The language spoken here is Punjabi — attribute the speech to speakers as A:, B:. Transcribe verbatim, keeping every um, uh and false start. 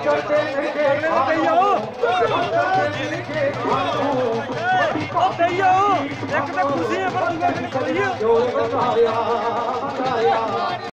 A: ਇੱਕ ਤਾਂ ਕੁਰਸੀ ਹੈ ਪਰ ਦੂਜਾ ਖੜੀ ਹੈ।